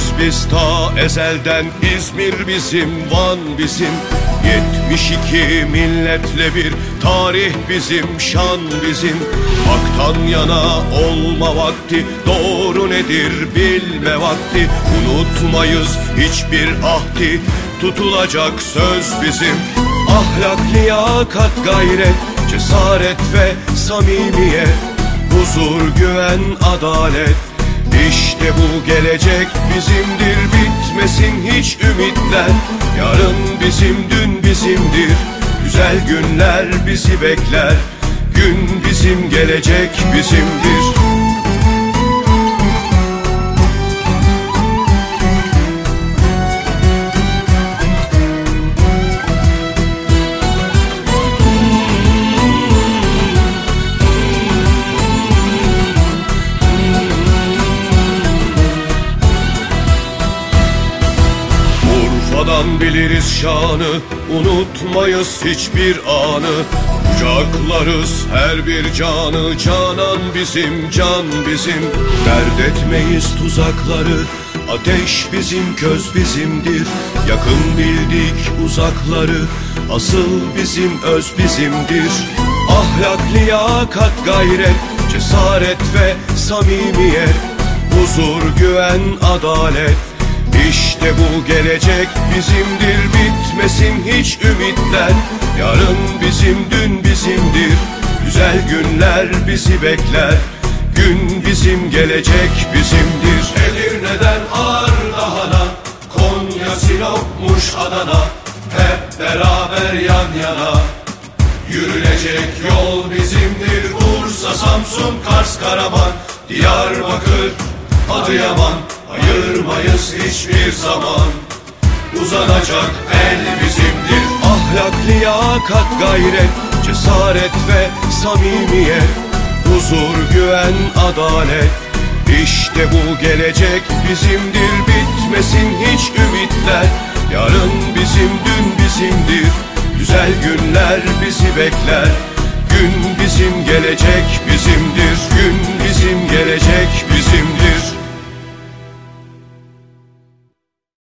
biz ta ezelden, İzmir bizim, Van bizim. 72 milletle bir tarih bizim, şan bizim. Hak'tan yana olma vakti, doğru nedir bilme vakti. Unutmayız hiçbir ahdi, tutulacak söz bizim. Ahlak, liyakat, gayret, cesaret ve samimiyet, huzur, güven, adalet. İşte bu gelecek bizimdir, bitmesin hiç ümitler. Yarın bizim, dün bizimdir, güzel günler bizi bekler. Gün bizim, gelecek bizimdir. Urfa'dan biliriz şanı, unutmayız hiçbir anı. Kucaklarız her bir canı, canan bizim, can bizim. Dert etmeyiz tuzakları, ateş bizim, köz bizimdir. Yakın bildik uzakları, asıl bizim, öz bizimdir. Ahlak, liyakat, gayret, cesaret ve samimiyet, huzur, güven, adalet. İşte bu gelecek bizimdir, bitmesin hiç ümitler. Yarın bizim, dün bizimdir, güzel günler bizi bekler. Gün bizim, gelecek bizimdir. Edirne'den Ardahan'a, Konya, Sinop, Muş, Adana, hep beraber yan yana. Yürünecek yol bizimdir, Bursa, Samsun, Kars, Karaman, Diyarbakır, Adıyaman. Ayırmayız hiçbir zaman, uzanacak el bizimdir. Ahlak, liyakat, gayret, cesaret ve samimiyet, huzur, güven, adalet. İşte bu gelecek bizimdir, bitmesin hiç ümitler. Yarın bizim, dün bizimdir, güzel günler bizi bekler. Gün bizim, gelecek bizimdir, gün bizim, gelecek bizimdir.